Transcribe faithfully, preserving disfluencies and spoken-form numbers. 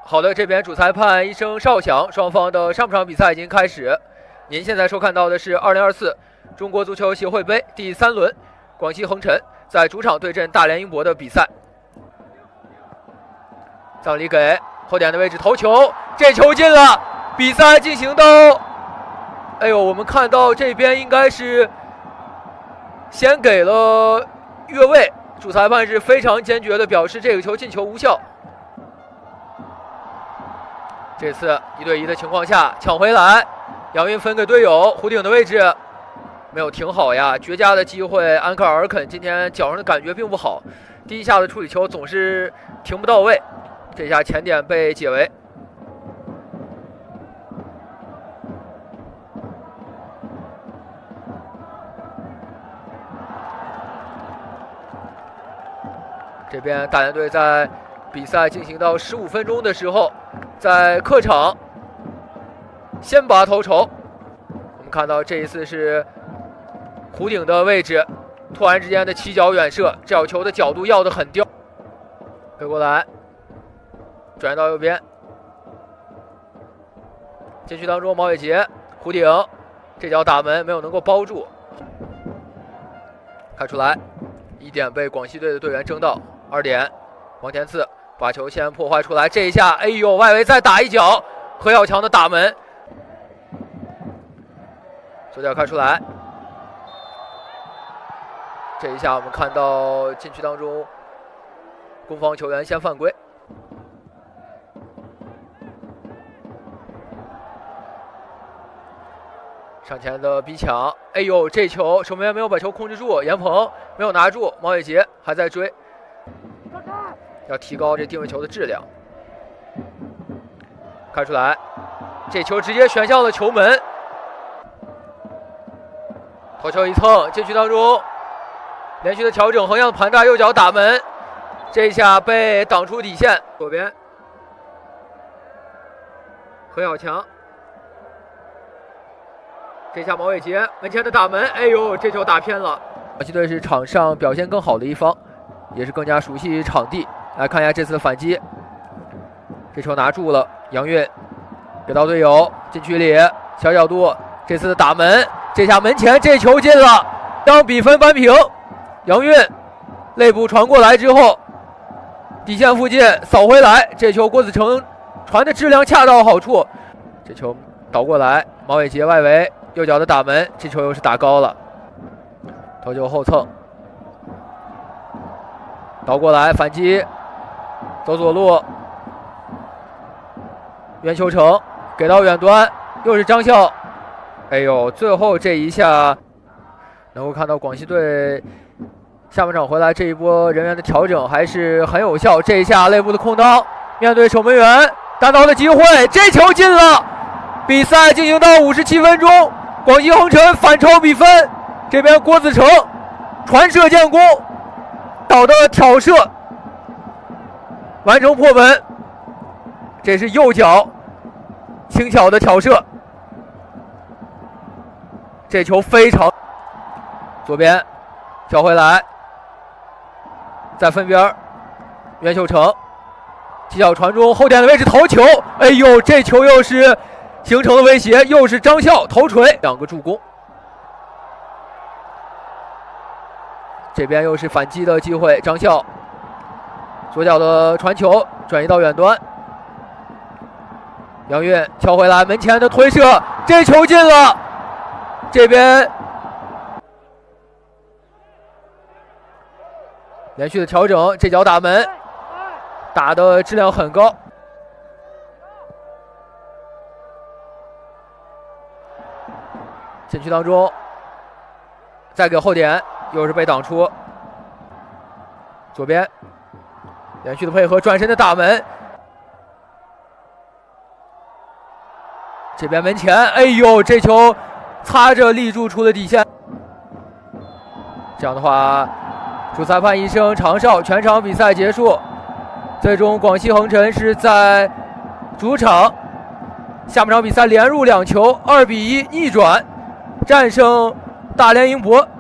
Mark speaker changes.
Speaker 1: 好的，这边主裁判一声哨响，双方的上半场比赛已经开始。您现在收看到的是二零二四中国足球协会杯第三轮，广西恒辰在主场对阵大连英博的比赛。藏里给后点的位置头球，这球进了。比赛进行到，哎呦，我们看到这边应该是先给了越位，主裁判是非常坚决的表示这个球进球无效。这次一对一的情况下抢回来，杨云分给队友，胡顶的位置没有停好呀，绝佳的机会。安克尔肯今天脚上的感觉并不好，第一下的处理球总是停不到位，这下前点被解围。这边大连队在比赛进行到十五分钟的时候，在客场先拔头筹。我们看到这一次是胡顶的位置，突然之间的起脚远射，这脚球的角度要得很刁。飞过来，转到右边，禁区当中毛伟杰胡顶，这脚打门没有能够包住。看出来，一点被广西队的队员争到。二点，王天赐把球先破坏出来，这一下，哎呦，外围再打一脚，何小强的打门，左脚开出来，这一下我们看到禁区当中，攻方球员先犯规。上前的逼抢，哎呦，这球守门员没有把球控制住，严鹏没有拿住，毛伟杰还在追。要提高这定位球的质量。看出来，这球直接旋向了球门，头球一蹭，禁区当中连续的调整，横向盘带，右脚打门，这一下被挡出底线。左边何小强，这下毛伟杰门前的打门，哎呦，这球打偏了。广西队是场上表现更好的一方，也是更加熟悉场地。来看一下这次的反击，这球拿住了，杨运给到队友禁区里，小角度，这次的打门，这下门前，这球进了，将比分扳平。杨运肋部传过来之后，底线附近扫回来，这球郭子成传的质量恰到好处，这球倒过来，毛伟杰外围右脚的打门，这球又是打高了，头球后蹭，倒过来反击，走左路，袁秋成给到远端，又是张笑，哎呦，最后这一下能够看到广西队下半场回来这一波人员的调整还是很有效。这一下肋部的空当，面对守门员单刀的机会，这球进了。比赛进行到五十七分钟，广西恒辰反超比分，这边郭子成传射建功，倒的挑射完成破门，这是右脚轻巧的挑射，这球非常左边挑回来，在分边袁秀成起脚传中，后点的位置头球，哎呦，这球又是形成了威胁，又是张笑头锤，两个助攻。这边又是反击的机会，张笑左脚的传球转移到远端，杨运敲回来，门前的推射，这球进了。这边连续的调整，这脚打门打的质量很高。禁区当中再给后点，又是被挡出，左边连续的配合，转身的打门，这边门前，哎呦，这球擦着立柱出了底线。这样的话，主裁判一声长哨，全场比赛结束。最终广西恒辰是在主场下半场比赛连入两球，二比一逆转战胜大连英博。